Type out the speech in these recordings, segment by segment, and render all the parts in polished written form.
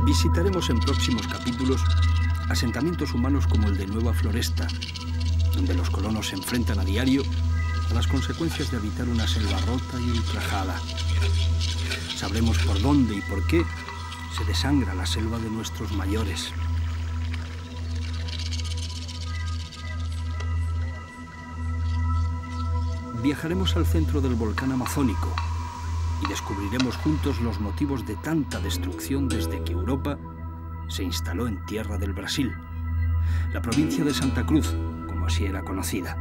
Visitaremos en próximos capítulos asentamientos humanos como el de Nueva Floresta, donde los colonos se enfrentan a diario a las consecuencias de habitar una selva rota y ultrajada. Sabremos por dónde y por qué se desangra la selva de nuestros mayores. Viajaremos al centro del volcán amazónico y descubriremos juntos los motivos de tanta destrucción desde que Europa se instaló en tierra del Brasil, la provincia de Santa Cruz, como así era conocida.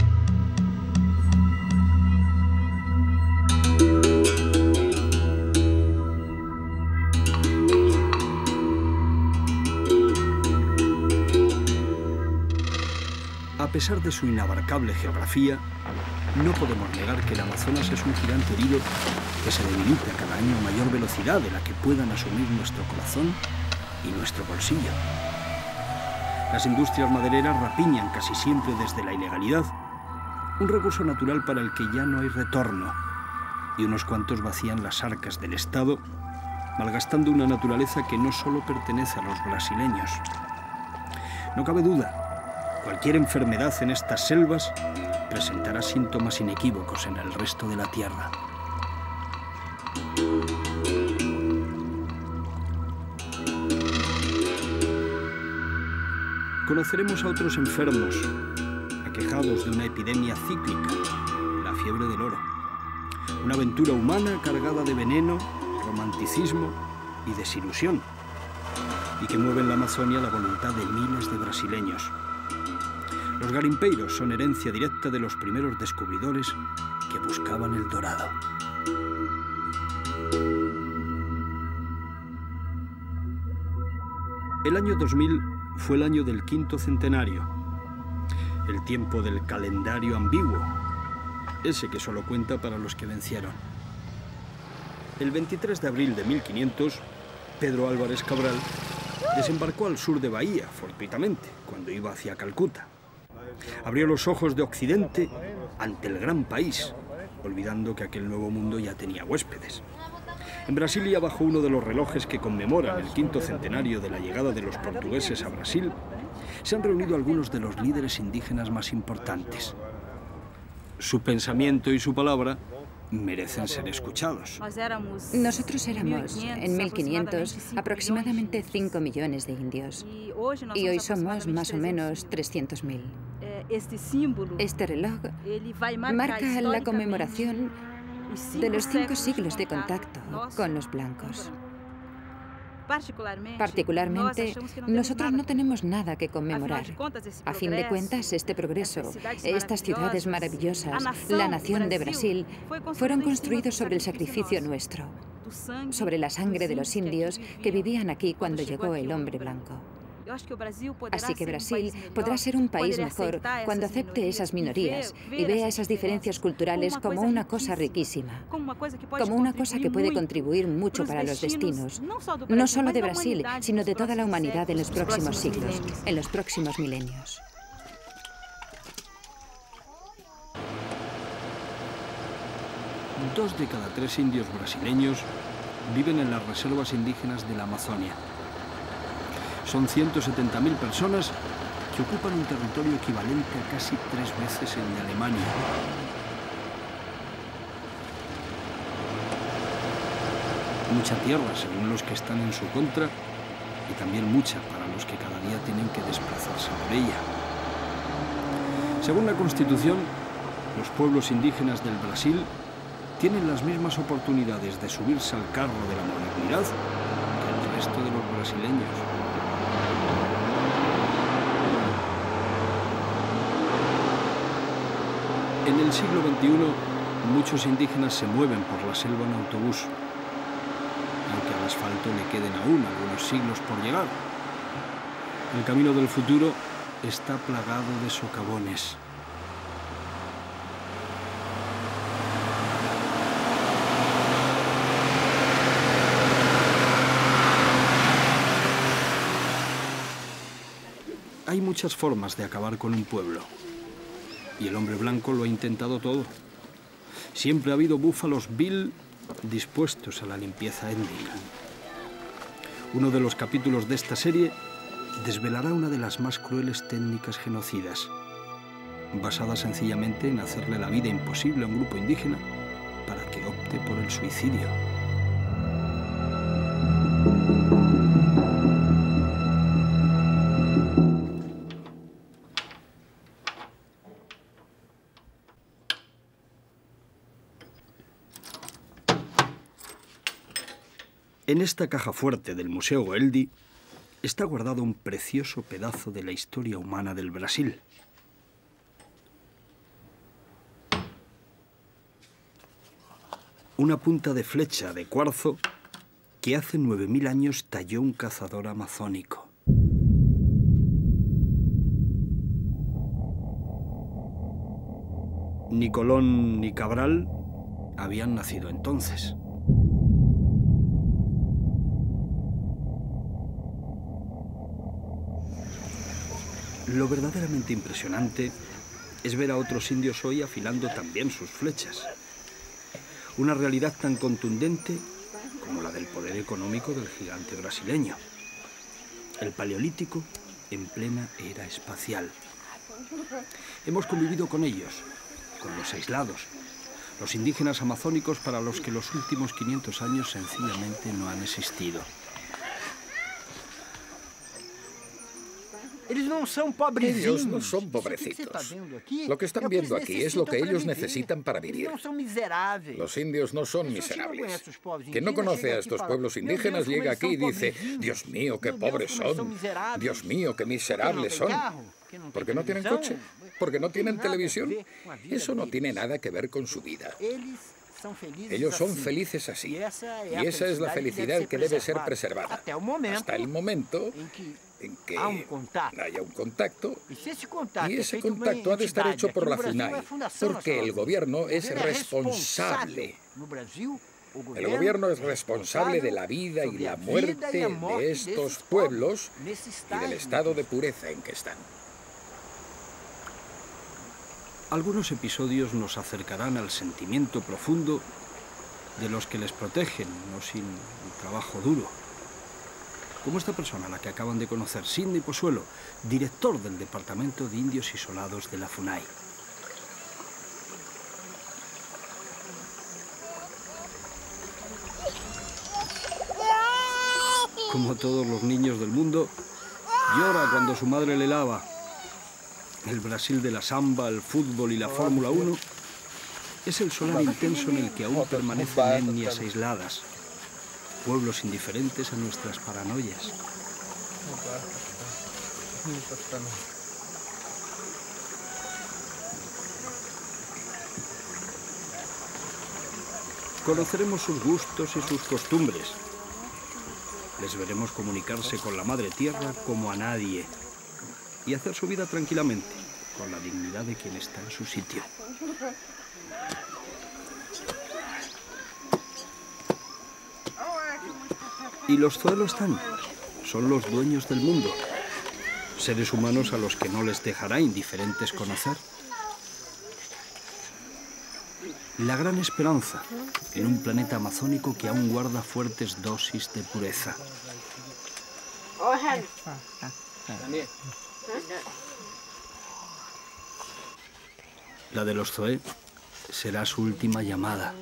A pesar de su inabarcable geografía, no podemos negar que el Amazonas es un gigante herido que se debilita cada año a mayor velocidad de la que puedan asumir nuestro corazón y nuestro bolsillo. Las industrias madereras rapiñan casi siempre desde la ilegalidad, un recurso natural para el que ya no hay retorno, y unos cuantos vacían las arcas del Estado, malgastando una naturaleza que no solo pertenece a los brasileños. No cabe duda, cualquier enfermedad en estas selvas presentará síntomas inequívocos en el resto de la tierra. Conoceremos a otros enfermos, aquejados de una epidemia cíclica, la fiebre del oro. Una aventura humana cargada de veneno, romanticismo y desilusión, y que mueve en la Amazonia la voluntad de miles de brasileños. Los garimpeiros son herencia directa de los primeros descubridores que buscaban el dorado. El año 2000 fue el año del 5º centenario, el tiempo del calendario ambiguo, ese que solo cuenta para los que vencieron. El 23 de abril de 1500, Pedro Álvarez Cabral desembarcó al sur de Bahía, fortuitamente, cuando iba hacia Calcuta. Abrió los ojos de Occidente ante el gran país, olvidando que aquel nuevo mundo ya tenía huéspedes. En Brasilia, bajo uno de los relojes que conmemoran el 5º centenario de la llegada de los portugueses a Brasil, se han reunido algunos de los líderes indígenas más importantes. Su pensamiento y su palabra merecen ser escuchados. Nosotros éramos, en 1500, aproximadamente 5 millones de indios. Y hoy somos más o menos 300.000. Este reloj marca la conmemoración de los 5 siglos de contacto con los blancos. Particularmente, nosotros no tenemos nada que conmemorar. A fin de cuentas, este progreso, estas ciudades maravillosas, la nación de Brasil, fueron construidos sobre el sacrificio nuestro, sobre la sangre de los indios que vivían aquí cuando llegó el hombre blanco. Así que Brasil podrá ser un país mejor cuando acepte esas minorías y vea esas diferencias culturales como una cosa riquísima, como una cosa que puede contribuir mucho para los destinos, no solo de Brasil, sino de toda la humanidad en los próximos siglos, en los próximos milenios. Dos de cada 3 indios brasileños viven en las reservas indígenas de la Amazonia. Son 170.000 personas que ocupan un territorio equivalente a casi 3 veces el de Alemania. Mucha tierra según los que están en su contra y también mucha para los que cada día tienen que desplazarse por ella. Según la Constitución, los pueblos indígenas del Brasil tienen las mismas oportunidades de subirse al carro de la modernidad que el resto de los brasileños. En el siglo XXI, muchos indígenas se mueven por la selva en autobús, aunque al asfalto le queden aún algunos siglos por llegar. El camino del futuro está plagado de socavones. Hay muchas formas de acabar con un pueblo. Y el hombre blanco lo ha intentado todo. Siempre ha habido búfalos Bill dispuestos a la limpieza étnica. Uno de los capítulos de esta serie desvelará una de las más crueles técnicas genocidas, basada sencillamente en hacerle la vida imposible a un grupo indígena para que opte por el suicidio. En esta caja fuerte del Museo Goeldi está guardado un precioso pedazo de la historia humana del Brasil. Una punta de flecha de cuarzo que hace 9000 años talló un cazador amazónico. Ni Colón ni Cabral habían nacido entonces. Lo verdaderamente impresionante es ver a otros indios hoy afilando también sus flechas. Una realidad tan contundente como la del poder económico del gigante brasileño. El Paleolítico en plena era espacial. Hemos convivido con ellos, con los aislados, los indígenas amazónicos para los que los últimos 500 años sencillamente no han existido. Ellos no son pobrecitos. Lo que están viendo aquí es lo que ellos necesitan para vivir. Los indios no son miserables. Quien no conoce a estos pueblos indígenas llega aquí y dice: Dios mío, qué pobres son. Dios mío, qué miserables son. ¿Porque no tienen coche? ¿Porque no tienen televisión? Eso no tiene nada que ver con su vida. Ellos son felices así. Y esa es la felicidad que debe ser preservada. Hasta el momento en que haya un contacto, y ese contacto ha de estar hecho por la FUNAI, porque el gobierno es responsable. El gobierno es responsable de la vida y la muerte de estos pueblos y del estado de pureza en que están. Algunos episodios nos acercarán al sentimiento profundo de los que les protegen, no sin un trabajo duro. Como esta persona a la que acaban de conocer, Sidney Pozuelo, director del Departamento de Indios Isolados de la FUNAI. Como todos los niños del mundo, llora cuando su madre le lava. El Brasil de la samba, el fútbol y la Fórmula 1 es el solar intenso en el que aún permanecen etnias aisladas, pueblos indiferentes a nuestras paranoias. Conoceremos sus gustos y sus costumbres. Les veremos comunicarse con la Madre Tierra como a nadie y hacer su vida tranquilamente, con la dignidad de quien está en su sitio. Y los Zoelo están. Son los dueños del mundo. Seres humanos a los que no les dejará indiferentes conocer. La gran esperanza en un planeta amazónico que aún guarda fuertes dosis de pureza. La de los Zoé será su última llamada.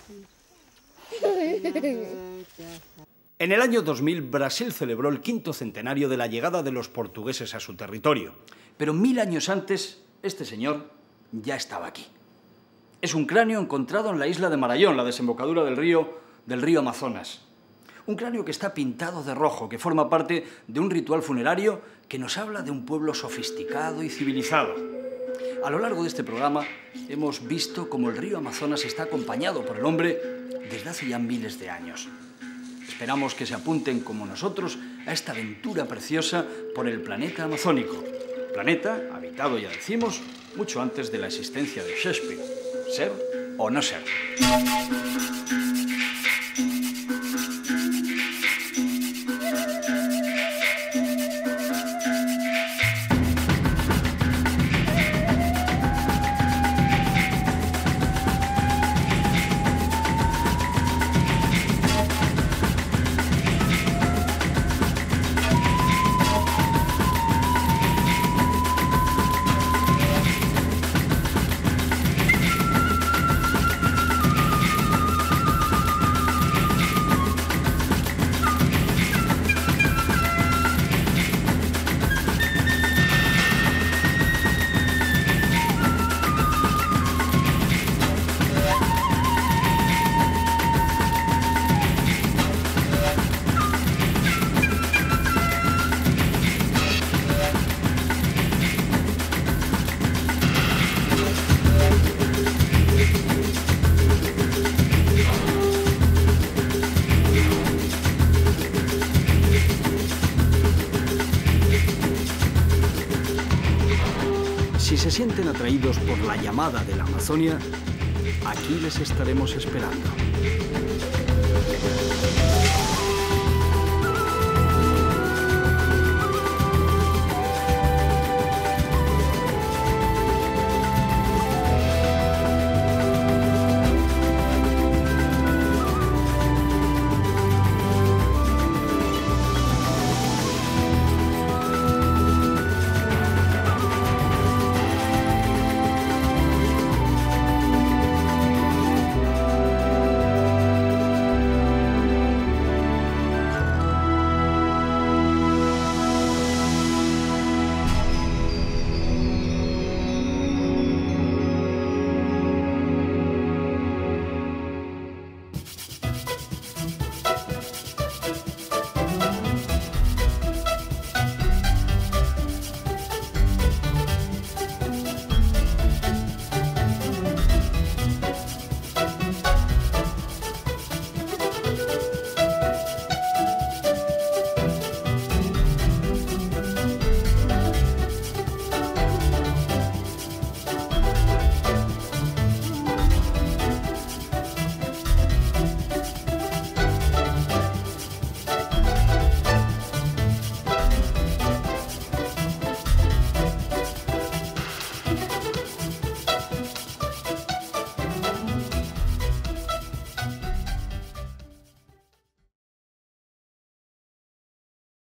En el año 2000, Brasil celebró el 5º centenario de la llegada de los portugueses a su territorio. Pero 1000 años antes, este señor ya estaba aquí. Es un cráneo encontrado en la isla de Marayón, la desembocadura del río Amazonas. Un cráneo que está pintado de rojo, que forma parte de un ritual funerario que nos habla de un pueblo sofisticado y civilizado. A lo largo de este programa hemos visto cómo el río Amazonas está acompañado por el hombre desde hace ya miles de años. Esperamos que se apunten como nosotros a esta aventura preciosa por el planeta amazónico. Planeta habitado, ya decimos, mucho antes de la existencia de Shakespeare. Ser o no ser. se sienten atraídos por la llamada de la Amazonia, aquí les estaremos esperando.